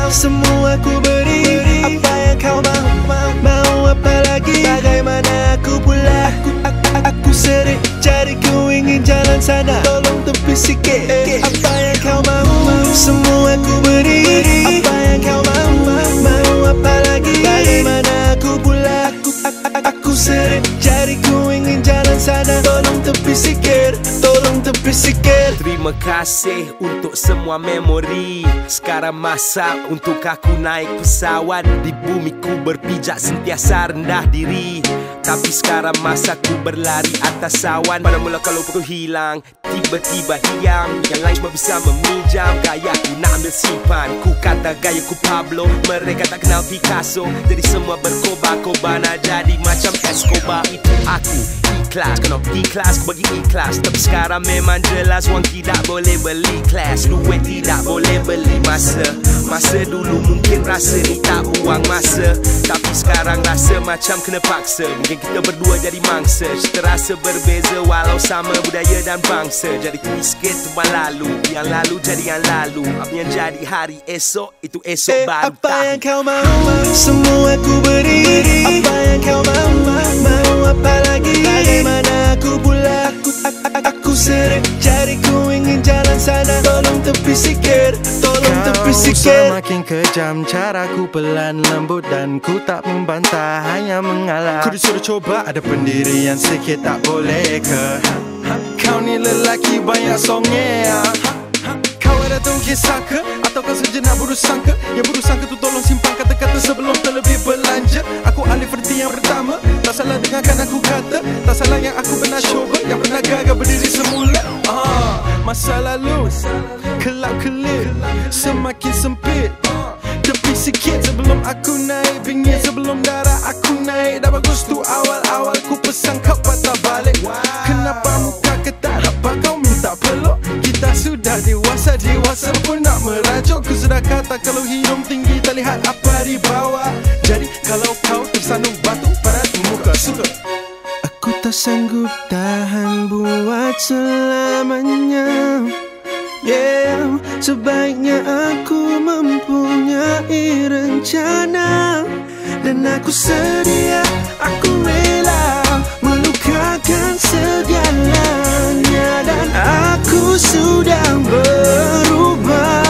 semua ku beri. Apa yang kau mau apa lagi? Bagaimana aku pula? Aku serik jariku ingin jalan sana, tolong tepi sikit. Apa yang kau mau? Semua ku beri. Apa yang kau mau apa lagi? Bagaimana aku pula? Aku serik jariku ingin jalan sana, tolong tepi sikit, tolong tepi sikit. Terima kasih untuk semua memori. Sekarang masa untuk aku naik pesawat. Di bumi ku berpijak sentiasa rendah diri, tapi sekarang masa ku berlari atas awan. Pada mula kalau aku hilang, tiba-tiba hilang. Yang lain cuma bisa meminjam gaya ku nak ambil simpan. Ku kata gaya ku Pablo, mereka tak kenal Picasso. Jadi semua berkobar-kobar nak jadi macam Escobar. Itu aku ikhlas, kena ikhlas, ku bagi ikhlas. Tapi sekarang memang jelas wang tidak boleh beli kelas. Duit tidak boleh beli masa. Masa dulu mungkin rasa ni tak buang masa, tapi sekarang rasa macam kena paksa. Mungkin kita berdua jadi mangsa, terasa berbeza walau sama budaya dan bangsa. Jadi tulis sikit teman lalu, yang lalu jadi yang lalu. Apa yang jadi hari esok, itu esok baru. Apa yang kau mau? Semua ku beri. Apa yang kau mau apa lagi? Bagaimana aku pula? Aku serik jariku ingin jalan sana, tolong tepi sikit, tolong tepi sikit. Semakin kejam, caraku pelan lembut dan ku tak membantah, hanya mengalah. Ku disuruh coba, ada pendirian sikit tak boleh ke? Kau ni lelaki banyak songnya. Kau ada tahu kisah ke? Atau kau sejenak buruk sangka? Yang buruk sangka tu tolong simpan kata-kata sebelum terlebih belanja. Aku ahli verti yang pertama, tak salah dengarkan aku kata. Tak salah yang aku pernah cuba, yang pernah gagal berdiri semula. Masa lalu kelap-kelip semakin sempit. Tepi sikit sebelum aku naik bingit. Sebelum darah aku naik, dah bagus tu awal-awal ku pesan kau patah balik. Kenapa muka ketat, apa kau minta peluk? Kita sudah dewasa, dewasa pun nak merajuk. Ku sudah kata kalau hidung tinggi tak lihat apa di bawah. Jadi kalau kau tersandung batu pada muka suka. Aku tak sanggup tahan buat selamanya. Yeah, sebaiknya aku mempunyai rencana. Dan aku sedia, aku rela melukakan segalanya. Dan aku sudah berubah.